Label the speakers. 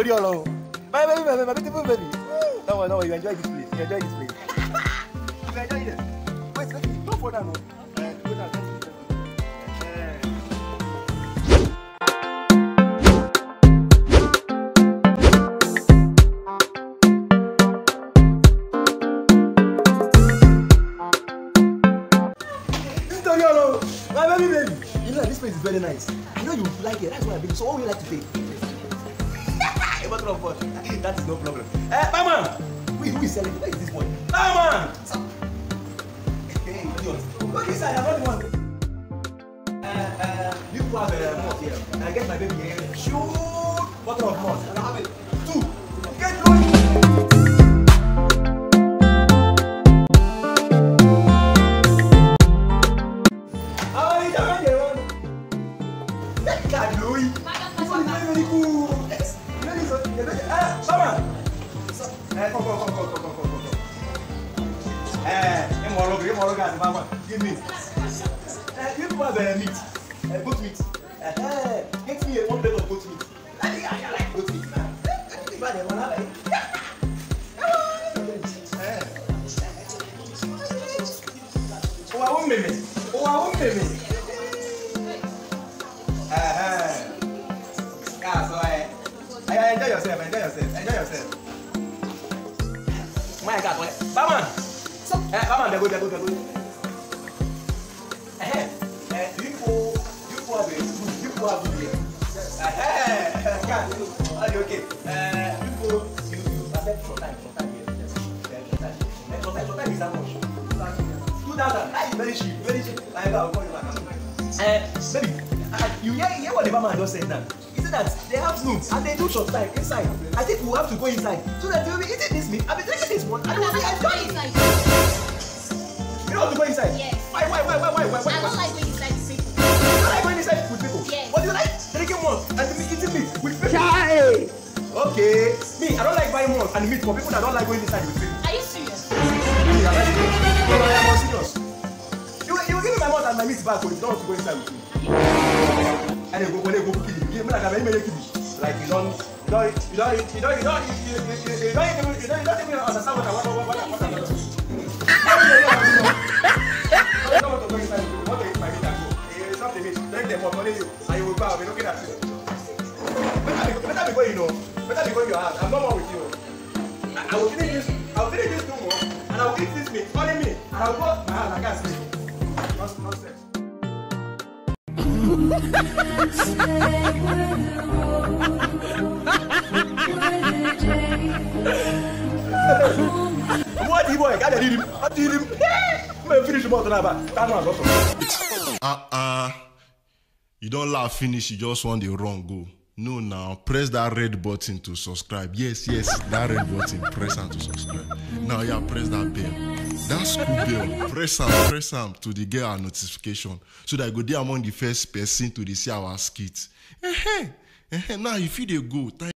Speaker 1: story all. My baby, my beautiful baby. Don't worry, you enjoy this place. You enjoy this place. You enjoy it. Wait, don't fall down. Go down. My baby. You know this place is very nice. I know you like it. That's why I bring. So what would you like to take? A bottle of water. That is no problem. Barman! Who is selling? Where is this boy? Barman! Hey, look inside. I'm not the one. You have a malt here. And I get my baby here. Shoot! Bottle of malt. And I have it. 2. Get going! Give me. You have meat, goat meat. Get me 1 plate of goat meat. I like goat meat. Enjoy yourself. My God, Barman! Barman, they go. You have it here. Okay. You accept for time here. For time is how much? 2,000. That is very cheap. I'll call you back. Baby, you hear what the barman just said now? He said that they have rooms and they do short time inside. I think we'll have to go inside so that you'll be eating this meat. I'll be drinking this one. I don't want to be enjoying it. You don't want to go inside?
Speaker 2: Yes.
Speaker 1: Why?
Speaker 2: I don't like going inside with people.
Speaker 1: You don't like going inside with people?
Speaker 2: Yes.
Speaker 1: What do you like? Drinking one and eating meat with people?
Speaker 3: Chai!
Speaker 1: Okay. Me, I don't like buying one and meat for people that don't like going inside with people.
Speaker 2: Are you serious?
Speaker 1: I am serious. You will give me my mouth and my meat back when you don't want to go inside with me. And they go kill you. You like I'm very kill you. Like you don't even understand what I want. I don't want to go inside with you. What do you my meat and go? It's not the meat. Take them up, money you, and you will bow. I'll be looking at you. Better be going, Better be going your house. I'm not more with you. I will finish this 2 more, and I will eat this meat, only me, and I will go my house and I can't sleep. Nonsense. What do you boy? Can't him? What do you him? I'm finish the bottle now,
Speaker 4: You don't laugh finish, you just want the wrong go. No, now press that red button to subscribe. Yes, that red button, press and to subscribe. Now press that bell. That school bell, press am to the get our notification so that I go there among the first person to see our skits. Now if you dey go.